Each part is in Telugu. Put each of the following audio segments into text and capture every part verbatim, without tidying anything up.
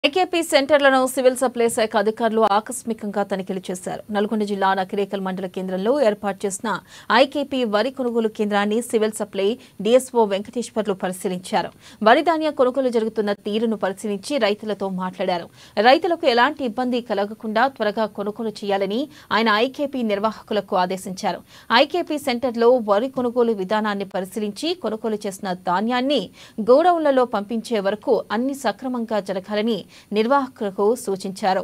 ఐకేపీ సెంటర్లను సివిల్ సప్లై శాఖ అధికారులు ఆకస్మికంగా తనిఖీలు చేశారు. నల్గొండ జిల్లా నకరేకల్ మండల కేంద్రంలో ఏర్పాటు చేసిన ఐకేపీ వరి కొనుగోలు కేంద్రాన్ని సివిల్ సప్లై డీఎస్ఓ వెంకటేశ్వర్లు పరిశీలించారు. వరి ధాన్య కొనుగోలు జరుగుతున్న తీరును పరిశీలించి రైతులతో మాట్లాడారు. రైతులకు ఎలాంటి ఇబ్బంది కలగకుండా త్వరగా కొనుగోలు చేయాలని ఆయన ఐకేపీ నిర్వాహకులకు ఆదేశించారు. ఐకేపీ సెంటర్లో వరి కొనుగోలు విధానాన్ని పరిశీలించి కొనుగోలు చేసిన ధాన్యాన్ని గోడౌన్లలో పంపించే వరకు అన్ని సక్రమంగా జరగాలని నిర్వాహకులకు సూచించారు.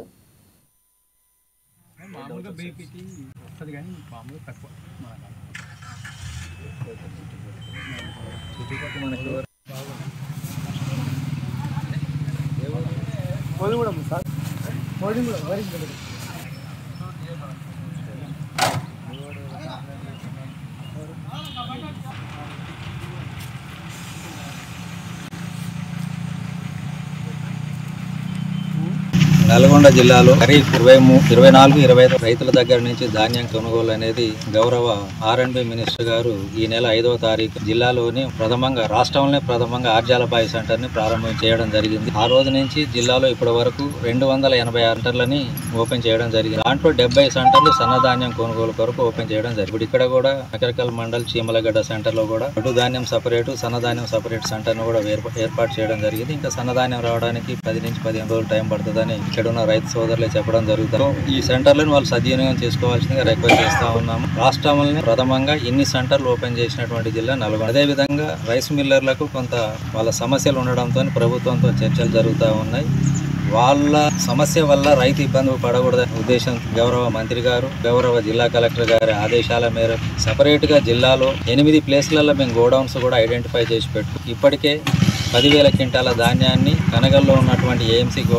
నల్గొండ జిల్లాలో ఖరీఫ్ ఇరవై ఇరవై నాలుగు ఇరవై ఐదు రైతుల దగ్గర నుంచి ధాన్యం కొనుగోలు అనేది గౌరవ ఆర్ అండ్ బి మినిస్టర్ గారు ఈ నెల ఐదవ తారీఖు జిల్లాలోని ప్రథమంగా రాష్ట్రంలోనే ప్రథమంగా ఆర్జాలబాయి సెంటర్ ని ప్రారంభం చేయడం జరిగింది. ఆ రోజు నుంచి జిల్లాలో ఇప్పటి వరకు రెండు వందల ఎనభై సెంటర్లని ఓపెన్ చేయడం జరిగింది. దాంట్లో డెబ్బై సెంటర్లు సన్నధాన్యం కొనుగోలు కొరకు ఓపెన్ చేయడం జరిగింది. ఇప్పుడు ఇక్కడ కూడా నకరకల్ మండల్ చీమలగడ్డ సెంటర్ లో కూడా అటు ధాన్యం సపరేటు సన్నధాన్యం సపరేట్ సెంటర్ ను కూడా ఏర్పాటు చేయడం జరిగింది. ఇంకా సన్నధాన్యం రావడానికి పది నుంచి పదిహేను రోజులు టైం పడుతుందని ఇక్కడ ఉన్న రైతు సోదరులే చెప్పడం జరుగుతుంది. ఈ సెంటర్లను వాళ్ళు సద్వినియోగం చేసుకోవాల్సిందిగా రిక్వెస్ట్ చేస్తా ఉన్నాము. రాష్ట్రంలోనే ప్రథమంగా ఇన్ని సెంటర్లు ఓపెన్ చేసినటువంటి జిల్లా నల్గొండ. అదేవిధంగా రైస్ మిల్లర్లకు కొంత వాళ్ళ సమస్యలు ఉండడంతో ప్రభుత్వంతో చర్చలు జరుగుతూ ఉన్నాయి. వాళ్ళ సమస్య వల్ల రైతు ఇబ్బంది పడకూడదనే ఉద్దేశం గౌరవ మంత్రి గారు గౌరవ జిల్లా కలెక్టర్ గారి ఆదేశాల మేరకు సపరేట్ గా జిల్లాలో ఎనిమిది ప్లేస్లలో మేము గోడౌన్స్ కూడా ఐడెంటిఫై చేసి పెట్టు ఇప్పటికే పదివేల క్వింటాల ధాన్యాన్ని కనగల్లో ఉన్నటువంటి ఏఎంసీ